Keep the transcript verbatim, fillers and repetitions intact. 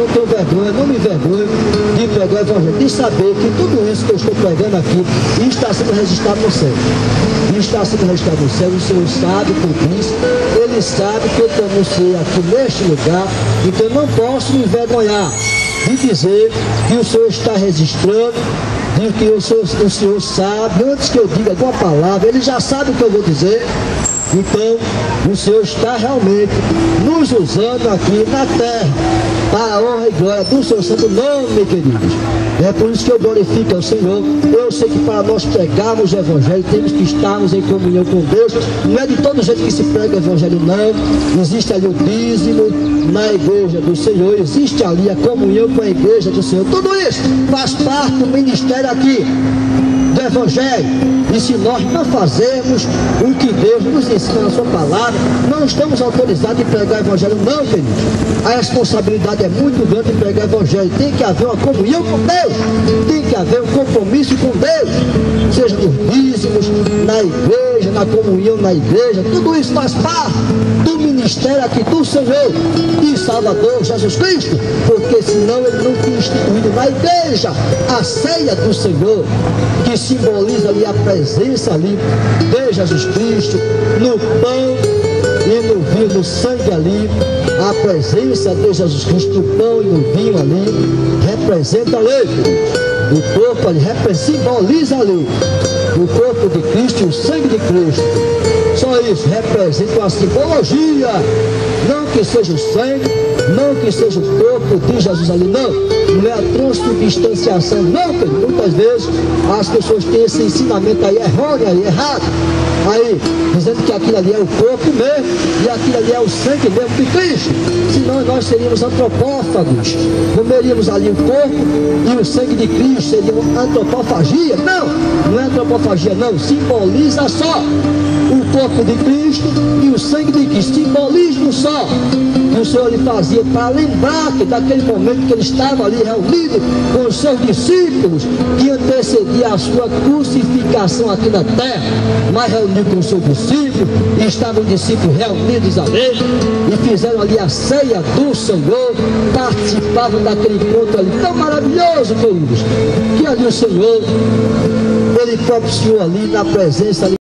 Não tenho vergonha, não me vergonho de pregar o Evangelho, de saber que tudo isso que eu estou pregando aqui está sendo registrado no céu. Está sendo registrado no céu, o Senhor sabe por isso, Ele sabe que eu pronunciei aqui neste lugar, então eu não posso me envergonhar de dizer que o Senhor está registrando, de que o Senhor, o Senhor sabe, antes que eu diga alguma palavra, Ele já sabe o que eu vou dizer. Então, o Senhor está realmente nos usando aqui na terra, para a honra e glória do seu santo nome, queridos. É por isso que eu glorifico ao Senhor. Eu sei que para nós pregarmos o Evangelho, temos que estarmos em comunhão com Deus. Não é de todo jeito que se prega o Evangelho, não. Existe ali o dízimo na igreja do Senhor, existe ali a comunhão com a igreja do Senhor. Tudo isso faz parte do ministério aqui do Evangelho. E se nós não fazermos o que Deus nos ensina na sua palavra, não estamos autorizados a pregar o Evangelho, não, queridos. A responsabilidade é muito grande de pregar o Evangelho. Tem que haver uma comunhão com Deus, tem que haver um compromisso com Deus, seja nos dízimos, na igreja, na comunhão na igreja. Tudo isso faz parte do ministério aqui do Senhor e Salvador Jesus Cristo, porque senão Ele não tinha instituído na igreja a ceia do Senhor, que simboliza ali a presença ali de Jesus Cristo, no pão e no vinho, no sangue ali, a presença de Jesus Cristo no pão e no vinho ali, representa ali, o corpo ali, simboliza ali, o corpo de Cristo e o sangue de Cristo. Só isso representa uma simbologia, não que seja o sangue, não que seja o corpo de Jesus ali, não, não é a transubstanciação, não, porque muitas vezes as pessoas têm esse ensinamento aí errôneo, aí, errado, aí, dizendo que aquilo ali é o corpo mesmo, e aquilo ali é o sangue mesmo de Cristo, senão nós seríamos antropófagos, comeríamos ali o corpo e o sangue de Cristo, seria uma antropofagia, não, não é antropofagia não, simboliza só o corpo de Cristo e o sangue de Cristo, simbolismo só, que o Senhor lhe fazia para lembrar que daquele momento que ele estava ali reunido com os seus discípulos, que antecedia a sua crucificação aqui na terra, mas reunido com os seus discípulos, e estavam os discípulos reunidos ali, e fizeram ali a ceia do Senhor, participavam daquele encontro ali tão maravilhoso, queridos, que ali o Senhor, Ele propiciou ali na presença ali